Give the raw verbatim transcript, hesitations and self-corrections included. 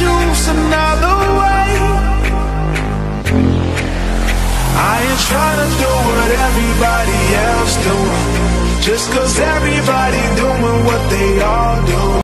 choose another way. I ain't trying to do what everybody else do, just cause everybody doing what they all do.